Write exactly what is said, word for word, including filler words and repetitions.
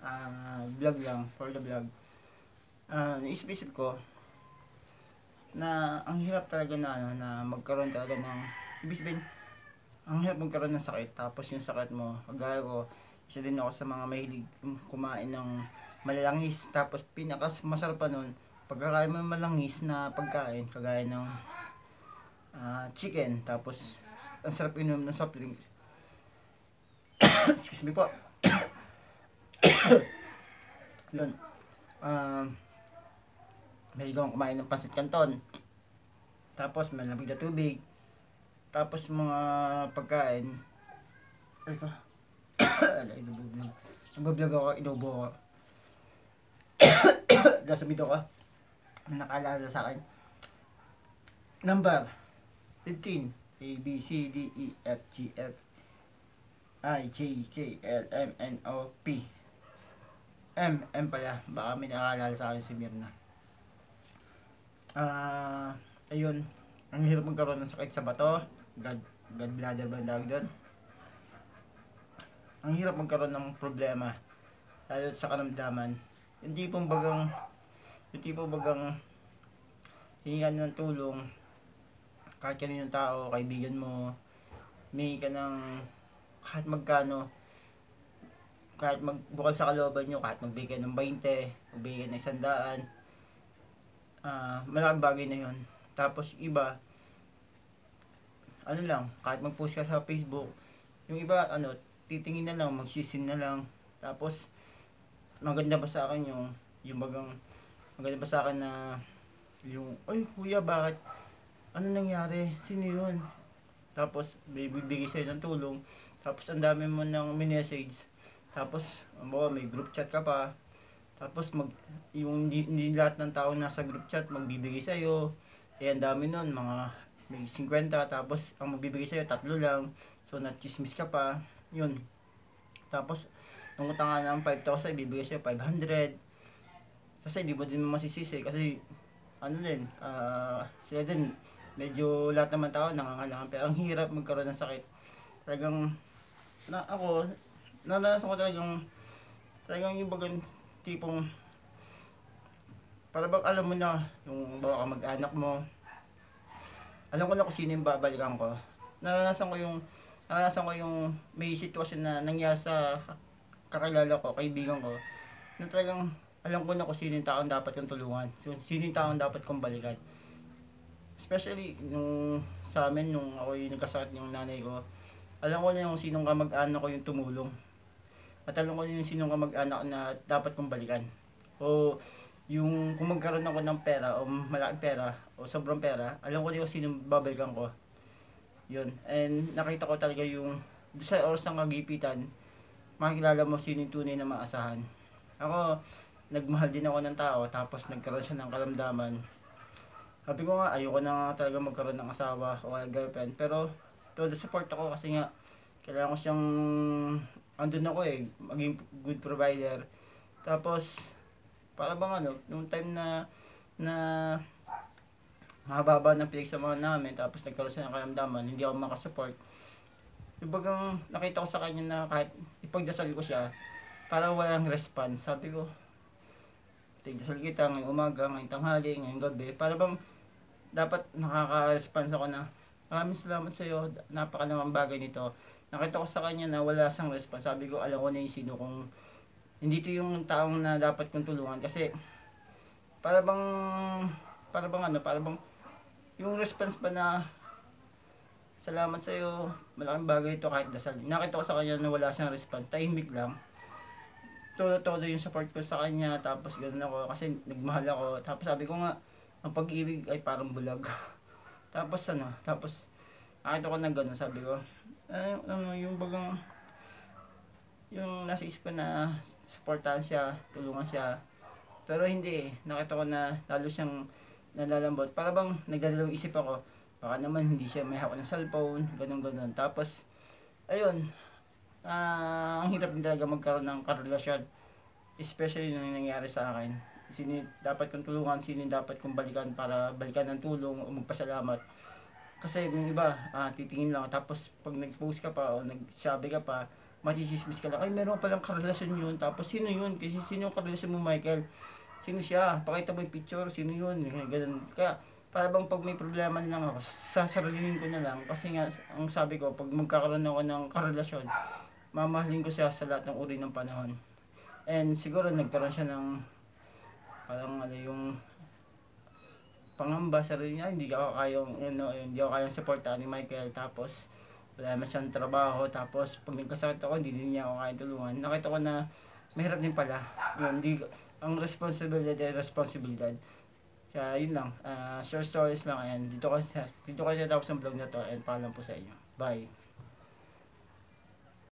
uh, vlog lang, for the vlog. Uh, naisip-isip ko na ang hirap talaga na, ano, na magkaroon talaga ng, ibig sabihin, ang hirap magkaroon ng sakit, tapos yung sakit mo, kagaya ko, isa din ako sa mga mahilig kumain ng malalangis, tapos pinakas masarap pa nun, pagkakain mo ng malangis na pagkain, kagaya ng uh, chicken, tapos ang sarap inom ng soft drinks. Excuse me po. Yun. Um, mahilig akong kumain ng pancit canton. Tapos malamig na tubig. Tapos mga pagkain. Ito. Ala, inubo. Nagbablog ako, inubo ako. Nasa video ko. Nakaalala sa akin. Number fifteen. A, B, C, D, E, F, G, F, I, J, K, L, M, N, O, P. M, M pala. Baka may nakaalala sa akin si Mirna. Ah, uh, ayun. Ang hirap magkaroon ng sakit sa bato. God, gallbladder ba ang tawag doon? Ang hirap magkaroon ng problema. Lalo sa karamdaman. Yung tipong bagang, yung tipong bagang hingan ng tulong kahit kaninong tao, kaibigan mo, may ka ng kahit magkano, kahit magbukal sa kalooban nyo, kahit magbigay ng twenty, magbigay ng sandaan, uh, malaking bagay na yun. Tapos iba, ano lang, kahit mag-post ka sa Facebook, yung iba, ano, titingin na lang, magsisim na lang. Tapos, maganda ba sa akin yung, yung bagang, maganda ba sa akin na, yung, ay kuya, bakit, ano nangyari, sino yun? Tapos, bibigay sa'yo ng tulong. Tapos, ang dami mo ng message. Tapos, bawa, may group chat ka pa. Tapos, mag, yung hindi, hindi lahat ng tao nasa group chat magbibigay sa'yo. Eh, ang dami nun, mga may fifty. Tapos, ang magbibigay sa'yo, tatlo lang. So, na-chismis ka pa. Yun. Tapos, nung utang ka ng five thousand, ibibigay sa'yo five hundred. Kasi, di mo din masisisi. Kasi, ano din, uh, sila din, medyo lahat naman tao nangangailangan, pero ang hirap magkaroon ng sakit. Talagang na ako naranasan ko talagang talagang yung bagang tipong para bang alam mo na yung bawa ka mag-anak mo, alam ko na kung sino yung babalikan ko. Naranasan ko yung naranasan ko yung may sitwasyon na nangyari sa kakilala ko, kaibigan ko, na talagang alam ko na kung sino yung taong dapat kong tulungan, sino yung taong dapat kong balikan. Especially nung sa amin, nung ako yung nagkasakit yung nanay ko, alam ko na yung sinong kamag-anak ko yung tumulong. At alam ko na yung sinong kamag-anak na dapat kong balikan. O yung kung magkaroon ako ng pera o malaking pera o sobrang pera, alam ko na yung sinong babalikan ko. Yun. And nakita ko talaga yung sa oras ng kagipitan, makikilala mo sino yung tunay na maasahan. Ako, nagmahal din ako ng tao, tapos nagkaroon siya ng karamdaman. Sabi ko nga, ayoko na nga talaga magkaroon ng asawa o girlfriend. Pero, to the support ako kasi nga, kailangan ko siyang, andun ako eh, maging good provider. Tapos, para bang ano, nung time na, na, mahaba ng pinagsamahan namin, tapos nagkaroon siya ng karamdaman, hindi ako makasupport. Yung bagang nakita ko sa kanya na kahit ipagdasal ko siya, para walang response, sabi ko, tigdasal kita ngayong umaga, ngayong tanghali, ngayong gabi, para bang dapat nakaka-response ako na maraming salamat sa iyo, napakalamang bagay nito. Nakita ko sa kanya na wala siyang response. Sabi ko, alam ko na yung sino kung hindi to yung taong na dapat kong tulungan, kasi para bang para bang ano, para bang yung response pa na salamat sa iyo, malaking bagay ito kahit dasal. Nakita ko sa kanya na wala siyang response, tahimik lang. Todo-todo yung support ko sa kanya, tapos ganoon ako kasi nagmahal ako. Tapos sabi ko nga, ang pag-ibig ay parang bulag. Tapos ano, tapos nakita ko na gano'n, sabi ko, ay, ano, yung bagang, yung nasa isip ko na supportahan siya, tulungan siya. Pero hindi eh, nakita ko na lalo siyang nalalambot. Para bang nagdadalawang isip ako, baka naman hindi siya may hawak ng cellphone, gano'n-gano'n. Tapos, ayun, uh, ang hirap din talaga magkaroon ng karelasyon, especially nung nangyari sa akin. Sino dapat kong tulungan, sino dapat kong balikan para balikan ng tulong o magpasalamat. Kasi yung iba, uh, titingin lang, tapos pag nag-post ka pa o nagsabi ka pa, matichismis ka lang, ay meron palang karelasyon yun, tapos sino yun, kasi sino yung karelasyon mo Michael, sino siya, pakita mo yung picture, sino yun, ganun. Kaya para bang pag may problema na lang ako, sasarilinin ko na lang, kasi nga ang sabi ko, pag magkakaroon ako ng karelasyon, mamahalin ko siya sa lahat ng uri ng panahon. And siguro nagkaroon siya ng parang ano yung pangamba sa rin niya, hindi ako kayang ano, hindi ako kayang suportahan ni Michael, tapos wala naman siyang trabaho, tapos pag nagkasakit ako hindi din niya ako kayang tulungan. Nakita ko na mahirap din pala yun, hindi, ang responsibilidad ay responsibilidad. Kaya yun lang, uh, short stories lang, and dito ko dito ko tapos ang vlog na to, and paalam po sa inyo, bye.